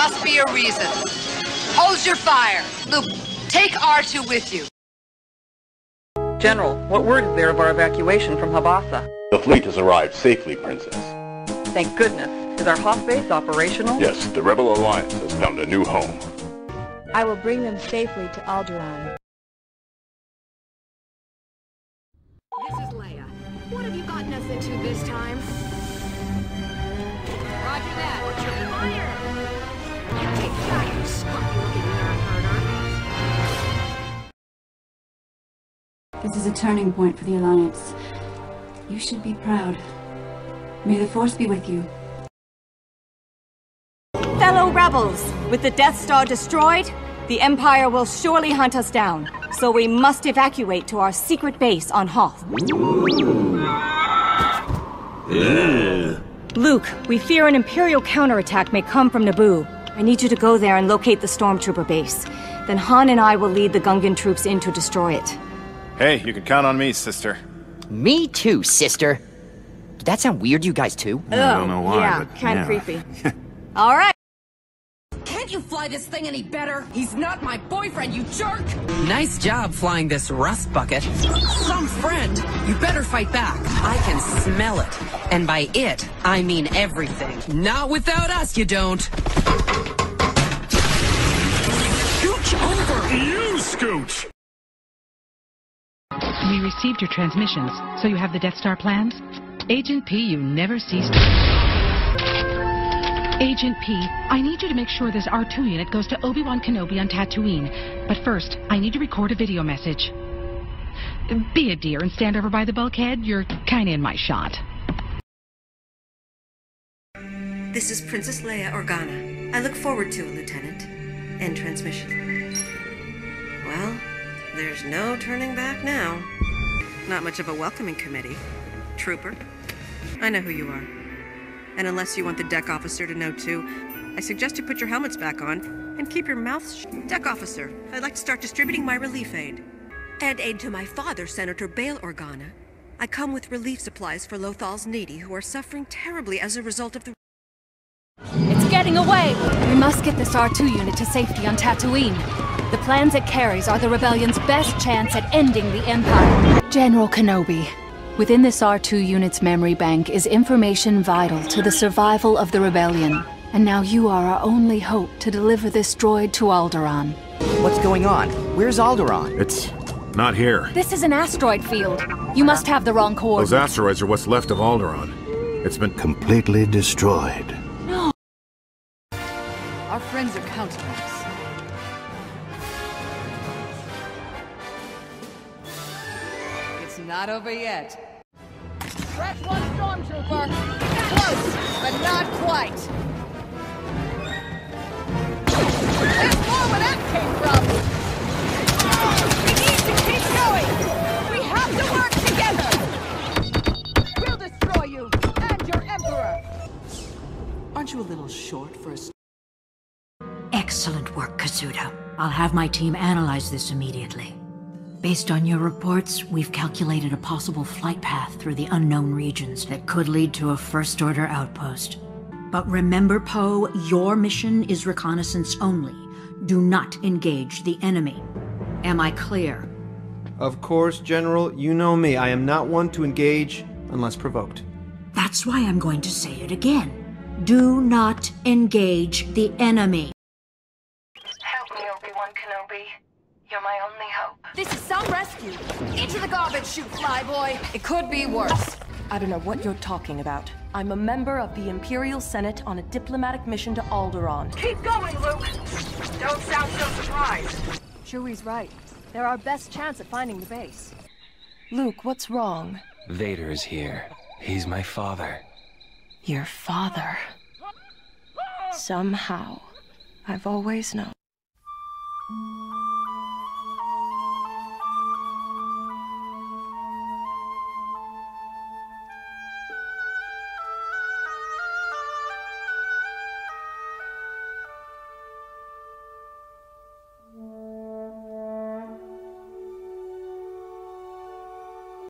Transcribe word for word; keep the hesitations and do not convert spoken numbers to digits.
must be a reason. Hold your fire. Luke, take R two with you. General, what word is there of our evacuation from Habasa? The fleet has arrived safely, Princess. Thank goodness. Is our Hoth base operational? Yes, the Rebel Alliance has found a new home. I will bring them safely to Alderaan. This is Leia. What have you gotten us into this time? Roger that. What's your fire? You take that, you scruffy-looking nerf herder. This is a turning point for the Alliance. You should be proud. May the Force be with you. Fellow rebels, with the Death Star destroyed, the Empire will surely hunt us down. So we must evacuate to our secret base on Hoth. Yeah. Luke, we fear an Imperial counterattack may come from Naboo. I need you to go there and locate the Stormtrooper base. Then Han and I will lead the Gungan troops in to destroy it. Hey, you can count on me, sister. Me too, sister. Did that sound weird to you guys too? Oh, I don't know why, yeah, but kind of yeah. creepy. All right. Can't you fly this thing any better? He's not my boyfriend, you jerk! Nice job flying this rust bucket. Some friend. You better fight back. I can smell it. And by it, I mean everything. Not without us, you don't. Scooch over! You scooch! We received your transmissions, so you have the Death Star plans? Agent P, you never cease to... Agent P, I need you to make sure this R two unit goes to Obi-Wan Kenobi on Tatooine. But first, I need to record a video message. Be a dear and stand over by the bulkhead. You're kinda in my shot. This is Princess Leia Organa. I look forward to it, Lieutenant. End transmission. Well, there's no turning back now. Not much of a welcoming committee. Trooper, I know who you are. And unless you want the deck officer to know too, I suggest you put your helmets back on and keep your mouth shut. Deck officer, I'd like to start distributing my relief aid. And aid to my father, Senator Bail Organa. I come with relief supplies for Lothal's needy who are suffering terribly as a result of the... It's getting away! We must get this R two unit to safety on Tatooine. The plans it carries are the Rebellion's best chance at ending the Empire. General Kenobi, within this R two unit's memory bank is information vital to the survival of the Rebellion. And now you are our only hope to deliver this droid to Alderaan. What's going on? Where's Alderaan? It's not here. This is an asteroid field. You must have the wrong coordinates. Those asteroids are what's left of Alderaan. It's been completely destroyed. No. Our friends are counting on us. It's not over yet. Stretch one stormtrooper! Close, but not quite! There's more where that came from! We need to keep going! We have to work together! We'll destroy you, and your Emperor! Aren't you a little short for a... Excellent work, Kazuda. I'll have my team analyze this immediately. Based on your reports, we've calculated a possible flight path through the unknown regions that could lead to a First Order outpost. But remember, Poe, your mission is reconnaissance only. Do not engage the enemy. Am I clear? Of course, General. You know me. I am not one to engage unless provoked. That's why I'm going to say it again. Do not engage the enemy. Help me, Obi-Wan Kenobi. You're my only hope. This is some rescue. Into the garbage chute, flyboy. It could be worse. I don't know what you're talking about. I'm a member of the Imperial Senate on a diplomatic mission to Alderaan. Keep going, Luke. Don't sound so surprised. Chewie's right. They're our best chance at finding the base. Luke, what's wrong? Vader is here. He's my father. Your father. Somehow, I've always known.